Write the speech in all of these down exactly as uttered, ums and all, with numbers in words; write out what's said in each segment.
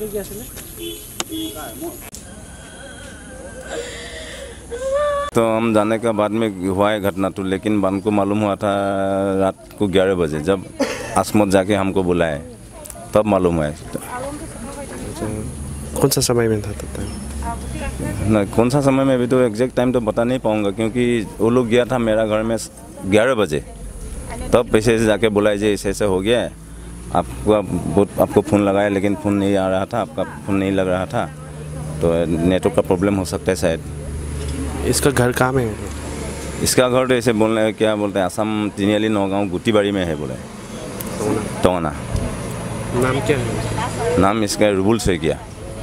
तो हम जाने के बाद में हुआ है घटना तो, लेकिन बन को मालूम हुआ था रात को ग्यारह बजे जब आसमत जाके हमको बुलाए तब मालूम है। कौन सा समय में था तब? ना कौन सा समय में अभी तो एग्जैक्ट टाइम तो बता नहीं पाऊंगा, क्योंकि वो लोग गया था मेरा घर में ग्यारह बजे, तब पैसे से जाके बुलाए जे ऐसे ऐसे हो गया है, आपको आपको फ़ोन लगाया लेकिन फ़ोन नहीं आ रहा था, आपका फ़ोन नहीं लग रहा था, तो नेटवर्क का प्रॉब्लम हो सकता है शायद। इसका घर कहाँ में है? इसका घर तो ऐसे बोलने क्या बोलते हैं, असम तिनियाली नौगांव गुटीबाड़ी में है बोले। टोना। नाम क्या है? नाम इसका रुबुल शइकिया।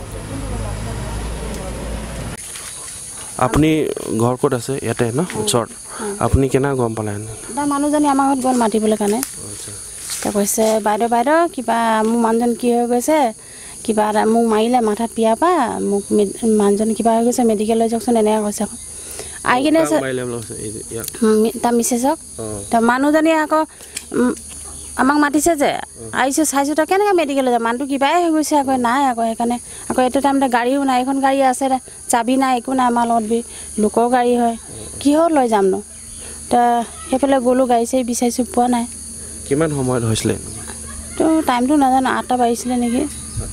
আপুনি ঘৰ ক'ত আছে? ইয়াতে ন ওচৰত। আপুনি কেনে গম পালে? এটা মানুহজনী আমাৰ ঘৰত গ'ল মাতিবলৈ কাৰণে। তেওঁ কৈছে বাইদেউ বাইদেউ কিবা মোৰ মানুহজন কি হৈ গৈছে, কিবা এটা মোক মাৰিলে মাথাত পিয়া পা, মোক মানুহজন কিবা হৈ গৈছে মেডিকেল লৈ যাওকচোন, এনেকৈ কৈছে। আহি কিনে তাৰ মিছেছক তাৰ মানুহজনী আকৌ আমাক মাতিছে যে আহিছোঁ চাইছোঁ, তই কেনেকৈ মেডিকেললৈ যাম, মানুহটো কিবাই হৈ গৈছে আকৌ। নাই আকৌ সেইকাৰণে আকৌ এইটো টাইমতে গাড়ীও নাই, এখন গাড়ী আছে চাবি নাই, একো নাই আমাৰ লগত, লোকৰ গাড়ী হয়, কিহত লৈ যাম নো। ত সেইফালে গ'লোঁ, গাড়ী চাড়ী বিচাৰিছোঁ, পোৱা নাই। কিমান সময়ত হৈছিলে? তো টাইমটো নাজানো, আঠটা বাজিছিলে নেকি।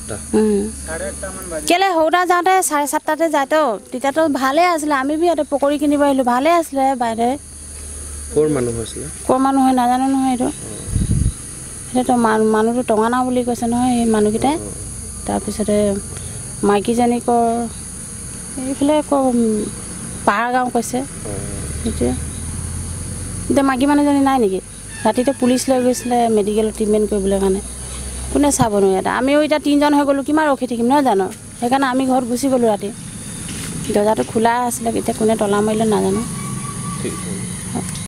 কেলৈ সৌতা যাওঁতে চাৰে সাতটাতে যায়তো, তেতিয়াতো ভালেই আছিলে, আমি বি ইয়াতে পকৰি কিনিব আহিলোঁ, ভালেই আছিলে বাইদেউ। ক'ৰ মানুহ হৈছিলে? ক'ৰ মানুহ হয় নাজানো নহয়, এইটো সেইটো মানুহটো টঙানা বুলি কৈছে নহয় সেই মানুহকেইটাই। তাৰপিছতে মাইকীজনীকৰ এইফালে আকৌ পাহাৰ গাঁও কৈছে। সেইটোৱে এতিয়া মাইকী মানুহজনী নাই নেকি? ৰাতিতে পুলিচ লৈ গৈছিলে মেডিকেলত ট্ৰিটমেণ্ট কৰিবলৈ কাৰণে, কোনে চাবনো ইয়াতে। আমিও এতিয়া তিনিজন হৈ গ'লোঁ, কিমান ৰখি থাকিম নহয় জানো, সেইকাৰণে আমি ঘৰত গুচি গ'লোঁ। ৰাতি দৰ্জাটো খোলা আছিলে, এতিয়া কোনে তলা মাৰিলে নাজানো।